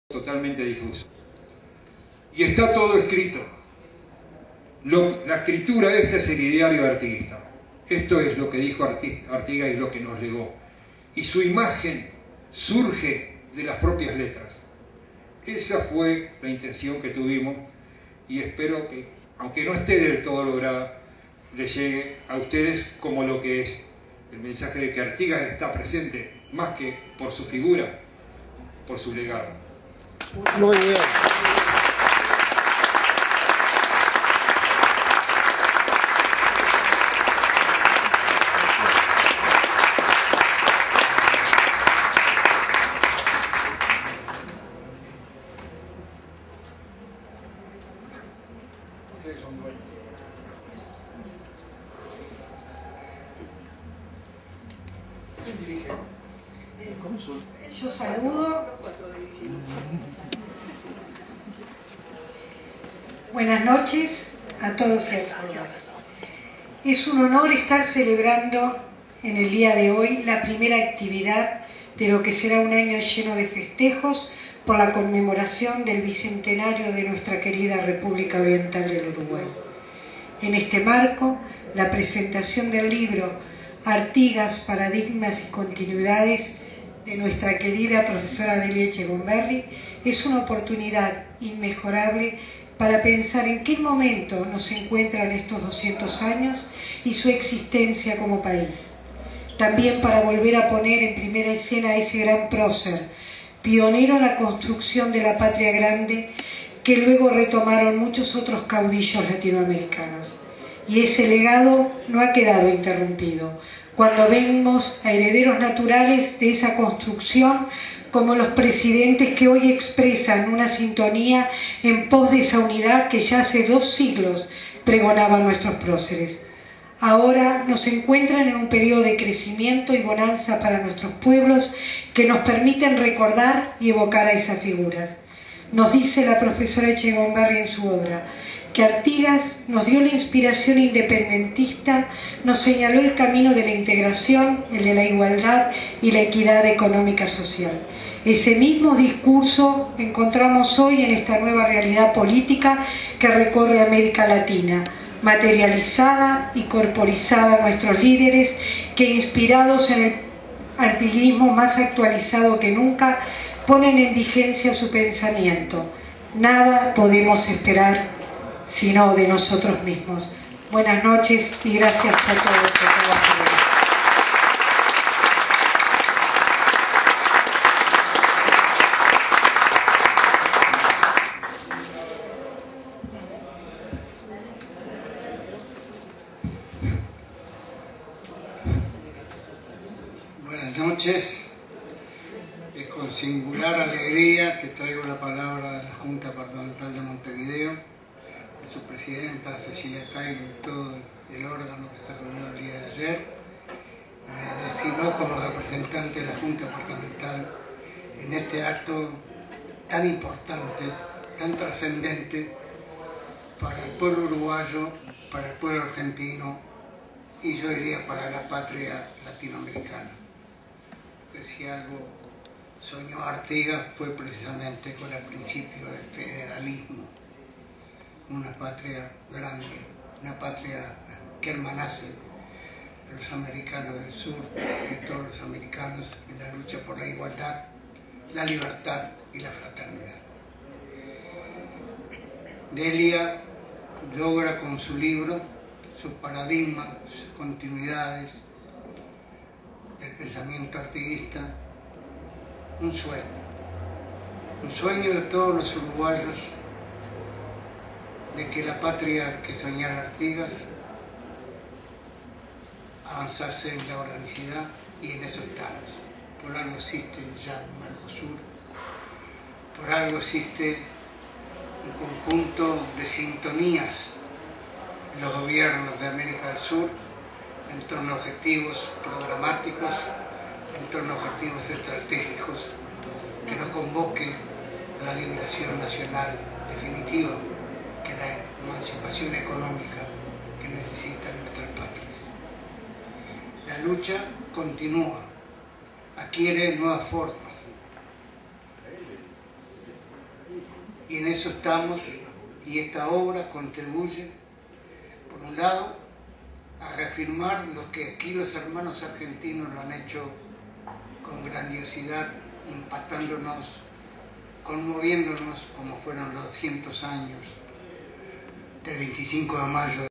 totalmente difuso. Y está todo escrito. La escritura esta es el ideario artiguista. Esto es lo que dijo Artigas y lo que nos legó. Y su imagen surge de las propias letras. Esa fue la intención que tuvimos y espero que, aunque no esté del todo lograda, les llegue a ustedes como lo que es el mensaje de que Artigas está presente, más que por su figura, por su legado. Muy bien. Ustedes son dueños. ¿Quién dirige? Yo saludo. Buenas noches a todos y a todas. Es un honor estar celebrando en el día de hoy la primera actividad de lo que será un año lleno de festejos por la conmemoración del bicentenario de nuestra querida República Oriental del Uruguay. En este marco, la presentación del libro Artigas, Paradigmas y Continuidades de nuestra querida profesora Delia Echegomberri es una oportunidad inmejorable para pensar en qué momento nos encuentran estos 200 años y su existencia como país. También para volver a poner en primera escena a ese gran prócer, pionero en la construcción de la patria grande, que luego retomaron muchos otros caudillos latinoamericanos. Y ese legado no ha quedado interrumpido. Cuando vemos a herederos naturales de esa construcción, como los presidentes que hoy expresan una sintonía en pos de esa unidad que ya hace 2 siglos pregonaban nuestros próceres. Ahora nos encuentran en un periodo de crecimiento y bonanza para nuestros pueblos que nos permiten recordar y evocar a esas figuras. Nos dice la profesora Echegomberri en su obra que Artigas nos dio la inspiración independentista, nos señaló el camino de la integración, el de la igualdad y la equidad económica social. Ese mismo discurso encontramos hoy en esta nueva realidad política que recorre América Latina, materializada y corporizada nuestros líderes que, inspirados en el artiguismo más actualizado que nunca, ponen en vigencia su pensamiento. Nada podemos esperar sino de nosotros mismos. Buenas noches y gracias a todos y a todas. Buenas noches. Es con singular alegría que traigo la palabra de la Junta Departamental de Montevideo, de su presidenta Cecilia Cairo y todo el órgano que se reunió el día de ayer, sino como representante de la Junta Departamental en este acto tan importante, tan trascendente para el pueblo uruguayo, para el pueblo argentino y yo diría para la patria latinoamericana. Que si algo soñó Artigas fue precisamente con el principio del federalismo, una patria grande, una patria que hermanase a los americanos del sur y a todos los americanos en la lucha por la igualdad, la libertad y la fraternidad. Delia logra con su libro, sus paradigmas, sus continuidades, el pensamiento artiguista, un sueño de todos los uruguayos de que la patria que soñara Artigas avanzase en la organicidad y en eso estamos. Por algo existe ya Mercosur, por algo existe un conjunto de sintonías en los gobiernos de América del Sur en torno a objetivos programáticos, en torno a objetivos estratégicos que nos convoquen a la liberación nacional definitiva, que es la emancipación económica que necesitan nuestras patrias. La lucha continúa, adquiere nuevas formas. y en eso estamos, y esta obra contribuye, por un lado, a reafirmar lo que aquí los hermanos argentinos lo han hecho con grandiosidad, impactándonos, conmoviéndonos, como fueron los 200 años del 25 de mayo